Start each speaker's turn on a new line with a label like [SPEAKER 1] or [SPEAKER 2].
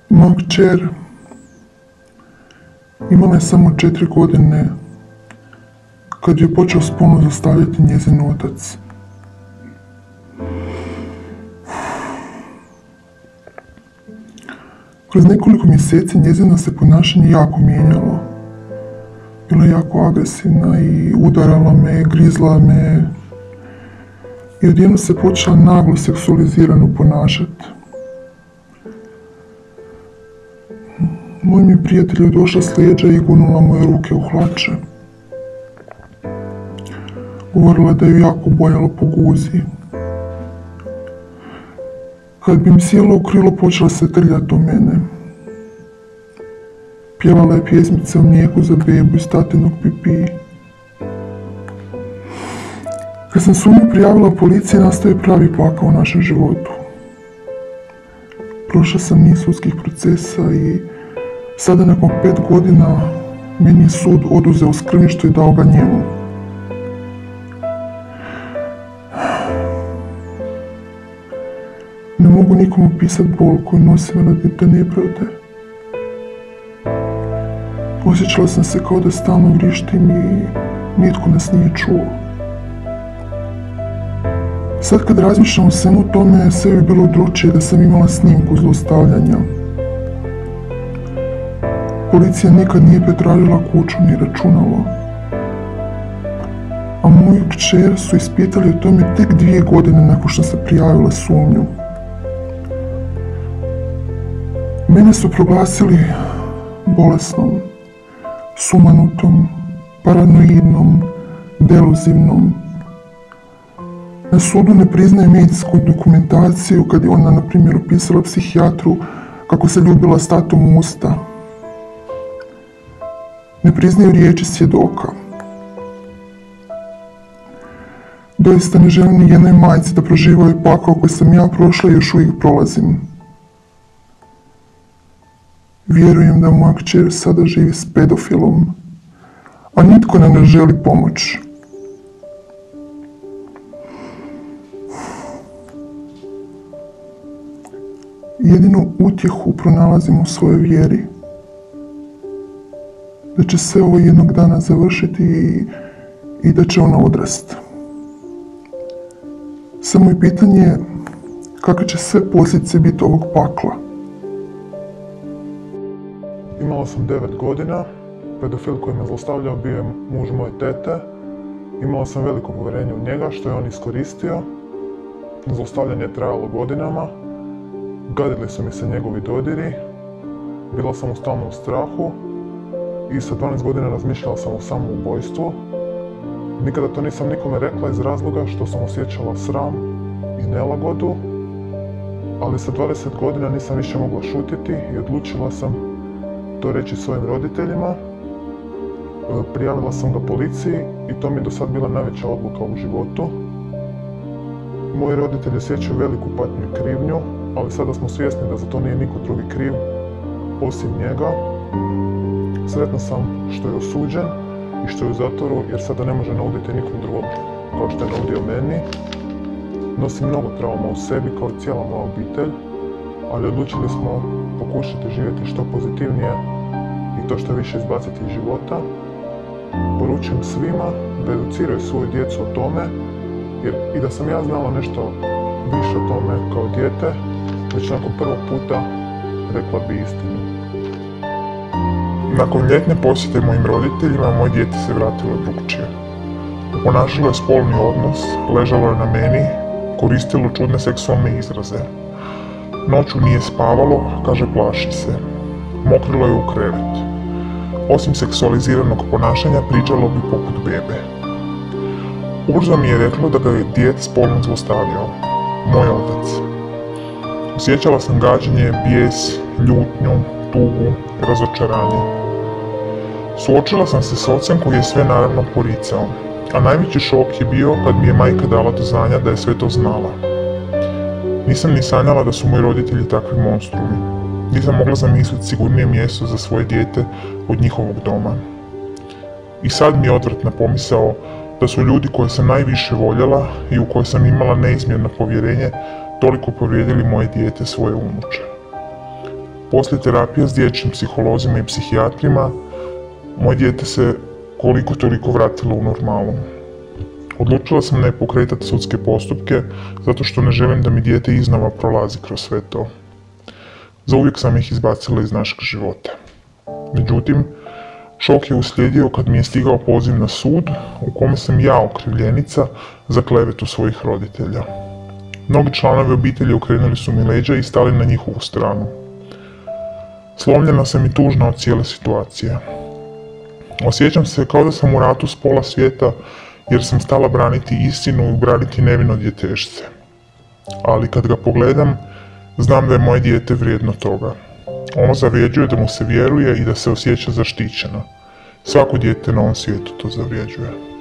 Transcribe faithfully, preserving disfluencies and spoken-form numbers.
[SPEAKER 1] Moja kćer imala je samo četiri godine kad je počeo spolno zlostavljati njezin otac. Kroz nekoliko mjeseci njezino se ponašanje jako mijenjalo. Bila je jako agresivna i udarala me, grizla me i odjednom se počela naglo seksualizirano ponašati. Moj mi prijatelj je došla s leđa i gunula moje ruke u hlače. Govorila da ju jako bojalo po guzi. Kad bi mi sjela u krilo, počela se trljati o mene. Pjevala je pjesmice o mlijeku za bebu iz tatinog pipi. Kad sam sumnju prijavila policiji, nastao je pravi pakao u našem životu. Prošla sam niz sudskih procesa i sada nakon pet godina meni je sud oduzeo skrbništvo i dao ga njemu. Ne mogu nikom opisati bol koju nosim radi te nepravde. Osjećala sam se kao da stalno vrištim i nitko nas nije čuo. Sad kad razmišljam o svemu tome, sve bi bilo drukčije da sam imala snimku zlostavljanja. Policija nikad nije pretražila kuću ni računalo. A moju kćer su ispitali o tome tek dvije godine nakon što sam prijavila sumnju. Mene su proglasili bolesnom, sumanutom, paranoidnom, deluzivnom. Na sudu ne priznaje medicinsku dokumentaciju kad je ona, na primjer, upisala psihijatru kako se ljubila s tatom u usta. Ne priznaju riječi svjedoka. Doista ne želim ni jednoj majci da proživa ovaj pakao koji sam ja prošla i još uvijek prolazim. Vjerujem da moja kćer sada živi s pedofilom, a nitko nam ne želi pomoć. Jedinu utjehu pronalazim u svojoj vjeri. Da će sve ovo jednog dana završiti i, i da će ona odrasti. Samo je pitanje kakve će sve posljedice biti ovog pakla. Imala sam devet godina, pedofil koji me zlostavljao bio je muž moje tete. Imala sam veliko povjerenje u njega što je on iskoristio. Zlostavljanje je trajalo godinama. Gadili su mi se njegovi dodiri. Bila sam u stalnom strahu. I sa dvanaest godina razmišljala sam o samoubojstvu. Nikada to nisam nikome rekla iz razloga što sam osjećala sram i nelagodu. Ali sa dvadeset godina nisam više mogla šutiti i odlučila sam to reći svojim roditeljima. Prijavila sam ga policiji i to mi je do sad bila najveća odluka u životu. Moji roditelji osjećaju veliku patnju i krivnju, ali sada smo svjesni da za to nije niko drugi kriv osim njega. Sretna sam što je osuđen i što je u zatvoru jer sada ne može nauditi nikom drugom kao što je naudio meni. Nosim mnogo trauma u sebi kao i cijela moja obitelj, ali odlučili smo pokušati živjeti što pozitivnije i to što više izbaciti iz života. Poručujem svima da educiraju svoju djecu o tome, jer i da sam ja znala nešto više o tome kao dijete, već nakon prvog puta rekla bi istinu. Nakon ljetne posjete mojim roditeljima, moje dijete se vratilo drukčije. Ponašalo je spolni odnos, ležalo je na meni, koristilo čudne seksualne izraze. Noću nije spavalo, kaže plaši se. Mokrilo je u krevet. Osim seksualiziranog ponašanja, pričalo bi poput bebe. Ubrzo mi je reklo da ga je djed spolno zlostavljao, moj otac. Osjećala sam gađenje, bijes, ljutnju, tugu i razočaranje. Suočila sam se s ocem koji je sve naravno poricao, a najveći šok je bio kad mi je majka dala do znanja da je sve to znala. Nisam ni sanjala da su moji roditelji takvi monstrumi. Nisam mogla zamisliti sigurnije mjesto za svoje dijete od njihovog doma. I sad mi je odvratna pomisao da su ljudi koje sam najviše voljela i u koje sam imala neizmjerno povjerenje toliko povrijedili moje dijete, svoje unuče. Poslije terapije s dječjim psiholozima i psihijatrima, moje dijete se koliko toliko vratilo u normalu. Odlučila sam ne pokretati sudske postupke, zato što ne želim da mi dijete iznova prolazi kroz sve to. Zauvijek sam ih izbacila iz našeg života. Međutim, šok je uslijedio kad mi je stigao poziv na sud u kome sam ja okrivljenica za klevetu svojih roditelja. Mnogi članovi obitelji okrenuli su mi leđa i stali na njihovu stranu. Slomljena sam i tužna od cijele situacije. Osjećam se kao da sam u ratu s pola svijeta jer sam stala braniti istinu i braniti nevino djetešce. Ali kad ga pogledam, znam da je moje dijete vrijedno toga. Ono zavređuje da mu se vjeruje i da se osjeća zaštićeno. Svako dijete na ovom svijetu to zavređuje.